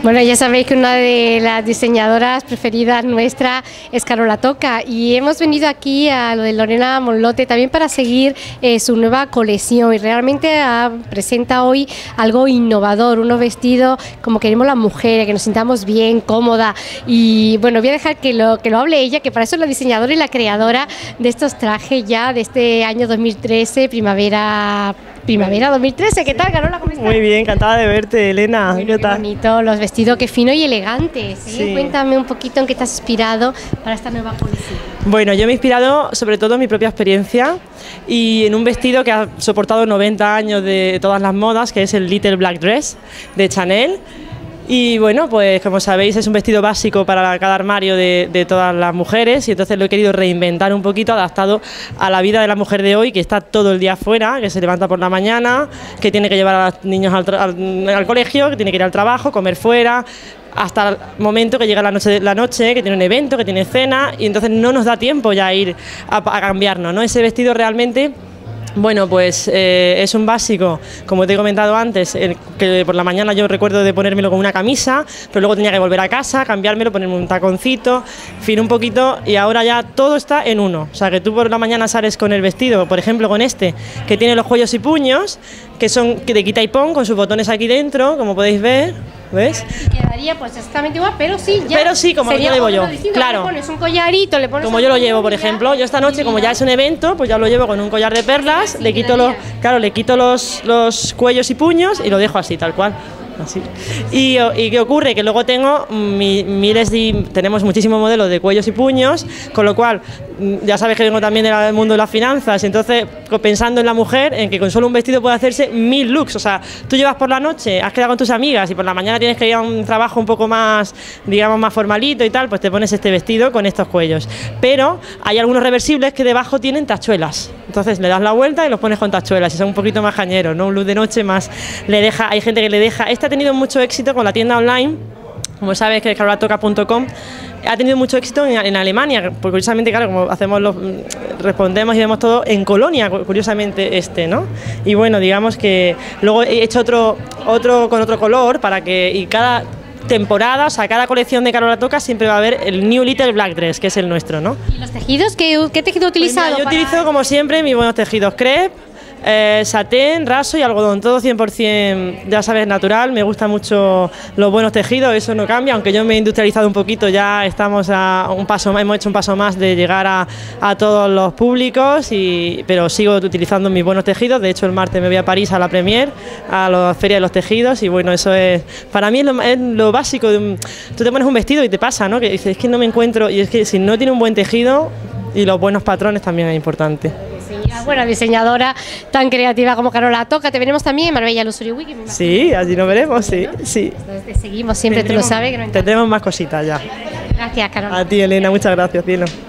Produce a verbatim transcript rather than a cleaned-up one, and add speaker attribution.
Speaker 1: Bueno, ya sabéis que una de las diseñadoras preferidas nuestra es Carola Toca, y hemos venido aquí a lo de Lorena Monlote también para seguir eh, su nueva colección, y realmente ha, presenta hoy algo innovador, unos vestidos como queremos las mujeres, que nos sintamos bien, cómoda. Y bueno, voy a dejar que lo, que lo hable ella, que para eso es la diseñadora y la creadora de estos trajes ya de este año dos mil trece, primavera Primavera dos mil trece. ¿Qué tal, Carola? ¿Cómo estás?
Speaker 2: Muy bien, encantada de verte, Elena.
Speaker 1: Muy,
Speaker 2: ¿Qué
Speaker 1: muy
Speaker 2: tal?
Speaker 1: bonito, los vestidos, qué fino y elegantes. ¿eh?
Speaker 2: Sí.
Speaker 1: Cuéntame un poquito en qué te has inspirado para esta nueva colección.
Speaker 2: Bueno, yo me he inspirado sobre todo en mi propia experiencia y en un vestido que ha soportado noventa años de todas las modas, que es el Little Black Dress de Chanel. Y bueno, pues como sabéis es un vestido básico para cada armario de, de todas las mujeres, y entonces lo he querido reinventar un poquito, adaptado a la vida de la mujer de hoy, que está todo el día fuera, que se levanta por la mañana, que tiene que llevar a los niños al, al, al colegio, que tiene que ir al trabajo, comer fuera, hasta el momento que llega la noche, la noche, que tiene un evento, que tiene cena, y entonces no nos da tiempo ya a ir a, a cambiarnos, ¿no? Ese vestido realmente... Bueno, pues eh, es un básico, como te he comentado antes, el, que por la mañana yo recuerdo de ponérmelo con una camisa, pero luego tenía que volver a casa, cambiármelo, ponerme un taconcito, en fin, un poquito, y ahora ya todo está en uno. O sea, que tú por la mañana sales con el vestido, por ejemplo con este, que tiene los cuellos y puños, que son de quita y pon, con sus botones aquí dentro, como podéis ver, ¿ves?
Speaker 1: Y quedaría pues exactamente igual, pero sí, ya
Speaker 2: pero sí, como lo llevo yo, claro.
Speaker 1: Le pones un collarito, le pones
Speaker 2: como yo lo llevo, por ejemplo, yo esta noche, como ya es un evento, pues ya lo llevo con un collar de perlas, sí, le quito los, claro, le quito los, los cuellos y puños y lo dejo así, tal cual. Así. Y, y qué ocurre, que luego tengo mi, miles de, tenemos muchísimos modelos de cuellos y puños, con lo cual ya sabes que vengo también del mundo de las finanzas, entonces pensando en la mujer, en que con solo un vestido puede hacerse mil looks. O sea, tú llevas por la noche, has quedado con tus amigas y por la mañana tienes que ir a un trabajo un poco más, digamos, más formalito y tal, pues te pones este vestido con estos cuellos. Pero hay algunos reversibles que debajo tienen tachuelas, entonces le das la vuelta y los pones con tachuelas y son un poquito más cañeros, ¿no? Un look de noche más, le deja, hay gente que le deja. Este ha tenido mucho éxito con la tienda online, como sabes, que es carola toca punto com. Ha tenido mucho éxito en, en Alemania, porque curiosamente, claro, como hacemos los, respondemos y vemos todo en Colonia, curiosamente este, ¿no? Y bueno, digamos que luego he hecho otro, otro con otro color para que, y cada temporada, o sea, cada colección de Carola Toca siempre va a haber el New Little Black Dress, que es el nuestro, ¿no?
Speaker 1: ¿Y los tejidos? ¿Qué, qué tejido he utilizado?
Speaker 2: Pues mira, yo
Speaker 1: para...
Speaker 2: utilizo, como siempre, mis buenos tejidos crepe, Eh, satén, raso y algodón, todo cien por cien, ya sabes, natural. Me gustan mucho los buenos tejidos, eso no cambia, aunque yo me he industrializado un poquito, ya estamos a un paso más, hemos hecho un paso más de llegar a, a todos los públicos, y, pero sigo utilizando mis buenos tejidos. De hecho, el martes me voy a París a la Premier, a la Feria de los Tejidos, y bueno, eso es, para mí es lo, es lo básico. De, tú te pones un vestido y te pasa, ¿no? Que dices, es que no me encuentro, y es que si no tiene un buen tejido, y los buenos patrones también es importante.
Speaker 1: Bueno, diseñadora tan creativa como Carola Toca, te veremos también en Marbella Luxury Week.
Speaker 2: Sí, allí nos veremos, sí,
Speaker 1: ¿no?
Speaker 2: sí.
Speaker 1: Te seguimos siempre, tendremos, tú lo sabes. Que no
Speaker 2: tendremos más cositas ya.
Speaker 1: Gracias, Carola.
Speaker 2: A ti, Elena, muchas gracias, cielo.